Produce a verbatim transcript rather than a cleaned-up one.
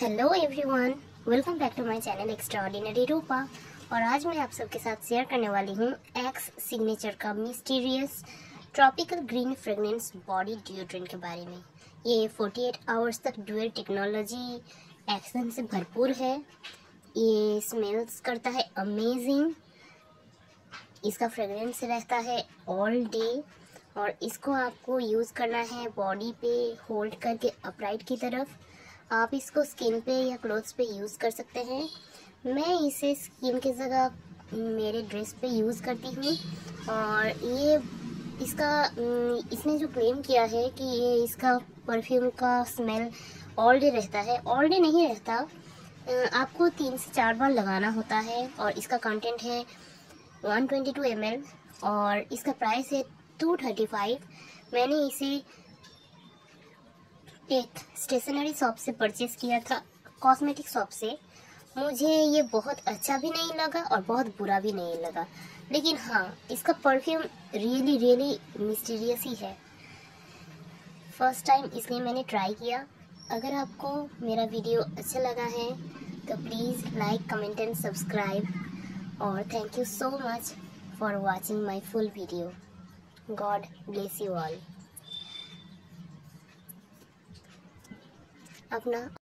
Hello everyone, welcome back to my channel extraordinary Roopa. और आज मैं आप सबके साथ शेयर करने वाली हूँ एक्स सिग्नेचर का mysterious tropical green fragrance body deodorant के बारे में। ये अड़तालीस आवर्स तक डुअल टेक्नोलॉजी एक्शन से भरपूर है। ये स्मेल्स करता है अमेजिंग। इसका फ्रेगरेंस रहता है ऑल डे और इसको आपको यूज़ करना है बॉडी पे होल्ड करके अपराइट की तरफ। आप इसको स्किन पे या क्लोथ्स पे यूज़ कर सकते हैं। मैं इसे स्किन की जगह मेरे ड्रेस पे यूज़ करती हूँ। और ये इसका इसने जो क्लेम किया है कि ये इसका परफ्यूम का स्मेल ऑल डे रहता है, ऑल डे नहीं रहता। आपको तीन से चार बार लगाना होता है। और इसका कंटेंट है एक सौ बाईस एम एल और इसका प्राइस है दो सौ पैंतीस। मैंने इसे एक स्टेशनरी शॉप से परचेज किया था, कॉस्मेटिक शॉप से। मुझे ये बहुत अच्छा भी नहीं लगा और बहुत बुरा भी नहीं लगा, लेकिन हाँ, इसका परफ्यूम रियली रियली मिस्टीरियस ही है। फर्स्ट टाइम इसलिए मैंने ट्राई किया। अगर आपको मेरा वीडियो अच्छा लगा है तो please like, comment and subscribe. और thank you so much for watching my full video. God bless you all. अपना